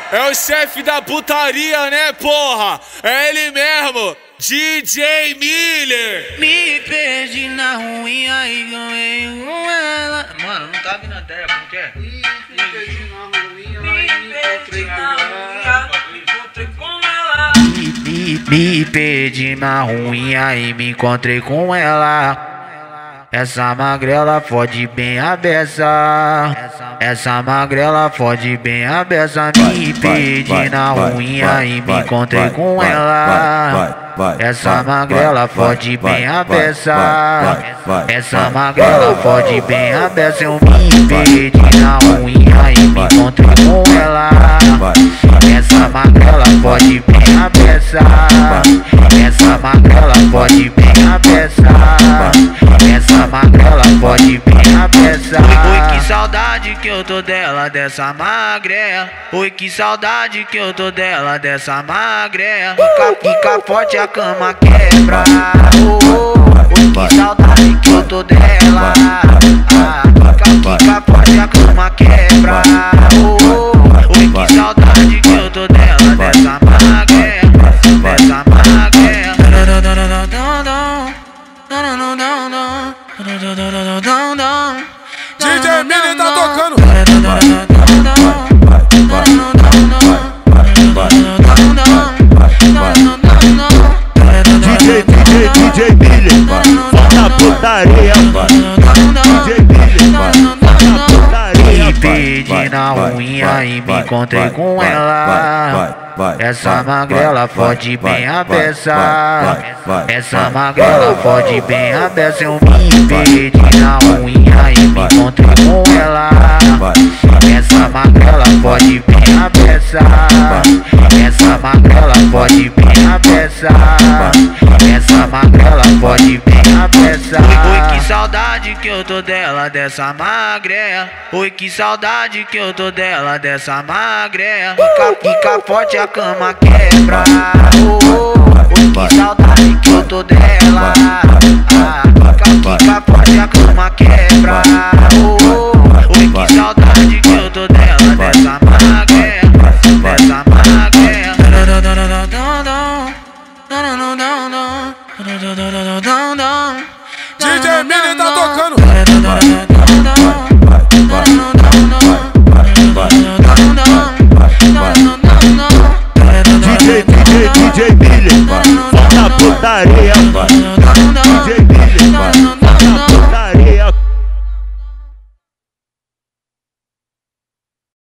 É o chefe da putaria, né, porra? É ele mesmo, DJ Miller. Me perdi na ruinha e ganhei com ela. Mano, não tá vindo a ideia, como que é? Me perdi na ruinha e me encontrei com ela. Me perdi na ruinha e me encontrei com ela. Essa magrela fode bem a beça. Essa magrela fode bem a beça. Me perdi na ruinha e me encontrei com ela. Essa magrela fode bem a beça. Essa magrela fode bem a beça. Eu me perdi na ruinha e me encontrei com ela. Essa magrela fode bem a beça. Essa magrela fode bem a beça. Essa magrela pode bem a peça. Oi, que saudade que eu tô dela, dessa magrela. Oi, que saudade que eu tô dela, dessa magrela. Fica forte, a cama quebra. Oi, que saudade que eu tô dela. Fica forte, a cama quebra. Oi, que saudade que eu tô dela, dessa magrela. Dessa magrela. DJ Miller tá tocando. DJ Miller, volta putaria. DJ Miller, volta putaria. Me perdi na ruinha e me encontrei com ela. Essa magrela fode bem a beça. Essa magrela fode bem a beça. Eu me perdi na ruinha e me encontrei com ela. Essa magrela fode bem a beça. Essa magrela fode bem a beça. Essa magrela fode bem a beça. Oi, que saudade que eu tô dela, dessa magrela. Oi, que saudade que eu tô dela, dessa magrela. Fica forte, a cama quebra. Oi, que saudade que eu tô dela. Fica forte, a cama quebra.